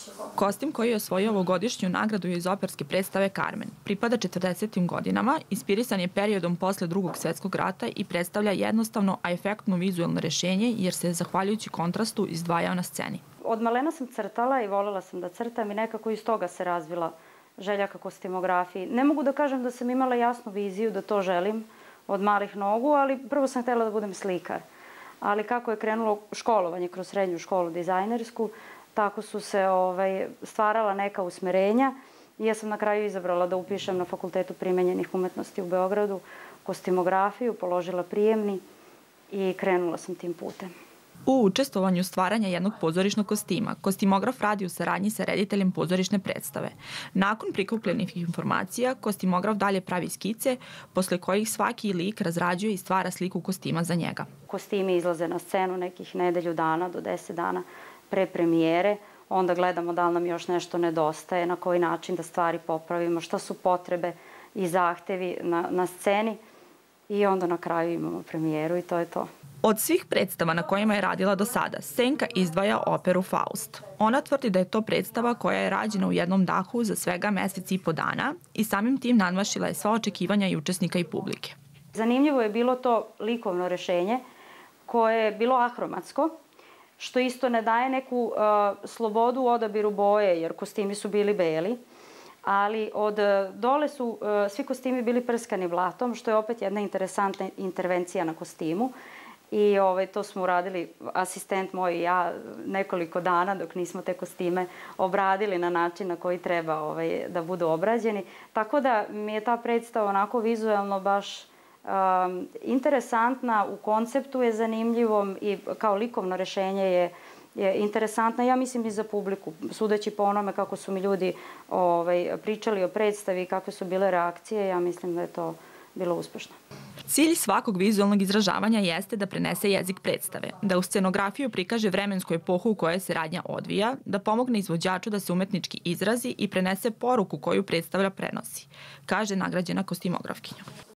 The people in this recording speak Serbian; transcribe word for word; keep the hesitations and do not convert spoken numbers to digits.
Kostim koji je osvojio ovogodišnju nagradu iz operske predstave Carmen pripada četrdesetim godinama, inspirisan je periodom posle Drugog svetskog rata i predstavlja jednostavno, a efektno vizuelno rešenje jer se, zahvaljujući kontrastu, izdvajao na sceni. Od malena sam crtala i volela sam da crtam i nekako iz toga se razvila želja ka kostimografiji. Ne mogu da kažem da sam imala jasnu viziju da to želim od malih nogu, ali prvo sam htela da budem slikar. Ali kako je krenulo školovanje kroz srednju školu dizajnersku, tako su se ovaj, stvarala neka usmerenja i ja sam na kraju izabrala da upišem na Fakultetu primenjenih umetnosti u Beogradu kostimografiju, položila prijemni i krenula sam tim putem. U učestvovanju stvaranja jednog pozorišnog kostima, kostimograf radi u saradnji sa rediteljem pozorišne predstave. Nakon prikupljenih informacija, kostimograf dalje pravi skice, posle kojih svaki lik razrađuje i stvara sliku kostima za njega. Kostimi izlaze na scenu nekih nedelju dana do deset dana pre premijere, onda gledamo da li nam još nešto nedostaje, na koji način da stvari popravimo, šta su potrebe i zahtevi na, na sceni i onda na kraju imamo premijeru i to je to. Od svih predstava na kojima je radila do sada, Senka izdvaja operu Faust. Ona tvrdi da je to predstava koja je rađena u jednom dahu za svega mesec i po dana i samim tim nadmašila je sva očekivanja i učesnika i publike. Zanimljivo je bilo to likovno rešenje koje je bilo ahromatsko, što isto ne daje neku uh, slobodu u odabiru boje, jer kostimi su bili beli, ali od dole su uh, svi kostimi bili prskani blatom, što je opet jedna interesantna intervencija na kostimu. I ovaj, to smo uradili, asistent moj i ja, nekoliko dana dok nismo te kostime obradili na način na koji treba ovaj, da budu obrađeni. Tako da mi je ta predstava onako vizuelno baš um, interesantna, u konceptu je zanimljivom i kao likovno rešenje je, je interesantna, ja mislim i za publiku. Sudeći po onome kako su mi ljudi ovaj, pričali o predstavi i kakve su bile reakcije, ja mislim da je to bilo uspešno. Cilj svakog vizualnog izražavanja jeste da prenese jezik predstave, da u scenografiju prikaže vremensku epohu u kojoj se radnja odvija, da pomogne izvođaču da se umetnički izrazi i prenese poruku koju predstavlja prenosi, kaže nagrađena kostimografkinja.